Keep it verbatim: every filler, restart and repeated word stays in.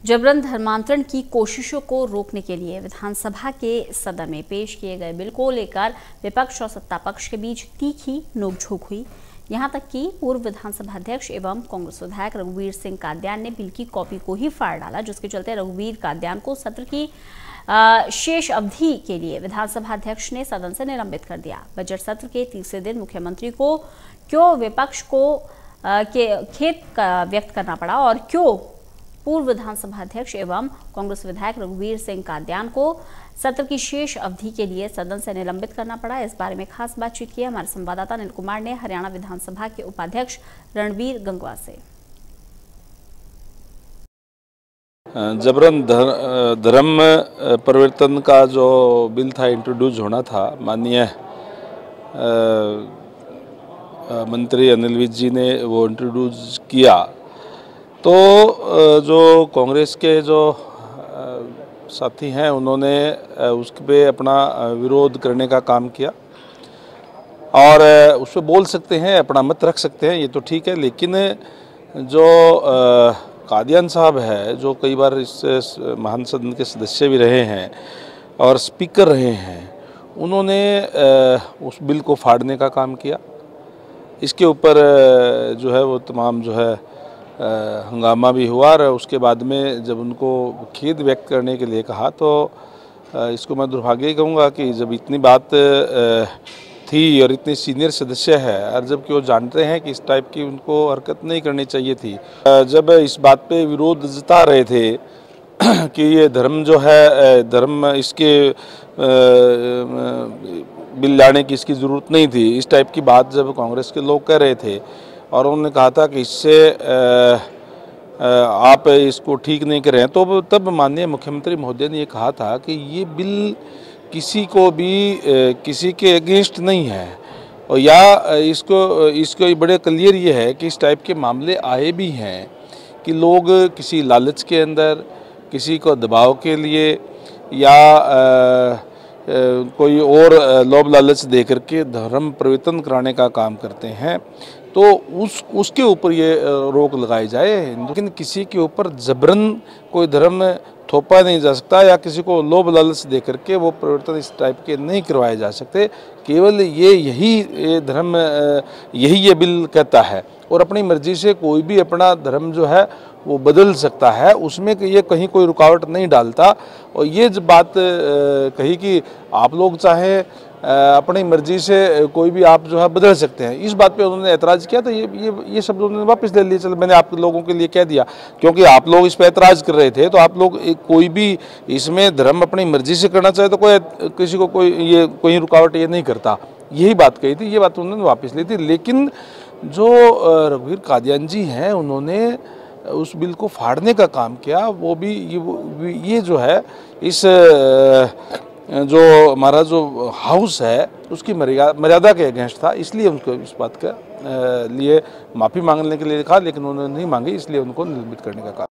जबरन धर्मांतरण की कोशिशों को रोकने के लिए विधानसभा के सदन में पेश किए गए बिल को लेकर विपक्ष और सत्ता पक्ष के बीच तीखी नोकझोंक हुई। यहां तक कि पूर्व विधानसभा अध्यक्ष एवं कांग्रेस विधायक रघुवीर सिंह कादियान ने बिल की कॉपी को ही फाड़ डाला, जिसके चलते रघुवीर कादियान को सत्र की शेष अवधि के लिए विधानसभा अध्यक्ष ने सदन से निलंबित कर दिया। बजट सत्र के तीसरे दिन मुख्यमंत्री को क्यों विपक्ष को के खेद व्यक्त करना पड़ा और क्यों पूर्व विधानसभा अध्यक्ष एवं कांग्रेस विधायक रघुवीर सिंह कादियान को सत्र की शेष अवधि के लिए सदन से निलंबित करना पड़ा, इस बारे में खास बातचीत की हमारे संवाददाता अनिल कुमार ने हरियाणा विधानसभा के उपाध्यक्ष रणबीर गंगवा से। जबरन धर्म परिवर्तन का जो बिल था इंट्रोड्यूस होना था, माननीय मंत्री अनिल विज जी ने वो इंट्रोड्यूस किया, तो जो कांग्रेस के जो साथी हैं उन्होंने उस पे अपना विरोध करने का काम किया और उस पर बोल सकते हैं, अपना मत रख सकते हैं, ये तो ठीक है। लेकिन जो कादियान साहब है, जो कई बार इस महान सदन के सदस्य भी रहे हैं और स्पीकर रहे हैं, उन्होंने उस बिल को फाड़ने का काम किया। इसके ऊपर जो है वो तमाम जो है हंगामा भी हुआ और उसके बाद में जब उनको खेद व्यक्त करने के लिए कहा तो इसको मैं दुर्भाग्य ही कहूँगा कि जब इतनी बात थी और इतने सीनियर सदस्य है और जबकि वो जानते हैं कि इस टाइप की उनको हरकत नहीं करनी चाहिए थी, जब इस बात पे विरोध जता रहे थे कि ये धर्म जो है, धर्म इसके बिल लाने की इसकी ज़रूरत नहीं थी, इस टाइप की बात जब कांग्रेस के लोग कह रहे थे और उन्होंने कहा था कि इससे आप इसको ठीक नहीं कर रहे हैं, तो तब माननीय मुख्यमंत्री महोदय ने ये कहा था कि ये बिल किसी को भी किसी के अगेंस्ट नहीं है और या इसको इसको बड़े क्लियर ये है कि इस टाइप के मामले आए भी हैं कि लोग किसी लालच के अंदर, किसी को दबाव के लिए या आ, कोई और लोभ लालच दे करके धर्म परिवर्तन कराने का काम करते हैं, तो उस उसके ऊपर ये रोक लगाई जाए। लेकिन किसी के ऊपर जबरन कोई धर्म थोपा नहीं जा सकता या किसी को लोभ लालच दे करके वो परिवर्तन इस टाइप के नहीं करवाए जा सकते। केवल ये यही ये धर्म यही ये बिल कहता है और अपनी मर्जी से कोई भी अपना धर्म जो है वो बदल सकता है, उसमें ये कहीं कोई रुकावट नहीं डालता। और ये जब बात कही कि आप लोग चाहे अपनी मर्जी से कोई भी आप जो है बदल सकते हैं, इस बात पे उन्होंने ऐतराज़ किया, तो ये ये ये शब्द उन्होंने वापस ले लिए। चलो मैंने आप लोगों के लिए कह दिया, क्योंकि आप लोग इस पर ऐतराज़ कर रहे थे, तो आप लोग कोई भी इसमें धर्म अपनी मर्जी से करना चाहे तो कोई किसी को कोई ये कोई रुकावट ये नहीं करता, यही बात कही थी, ये बात उन्होंने वापस ली थी। लेकिन जो रघुवीर कादियान जी हैं, उन्होंने उस बिल को फाड़ने का काम किया, वो भी ये, ये जो है इस जो हमारा जो हाउस है उसकी मर्यादा के अगेंस्ट था, इसलिए उनको इस बात का लिए माफ़ी मांगने के लिए कहा, लेकिन उन्होंने नहीं मांगी, इसलिए उनको निलंबित करने का कहा।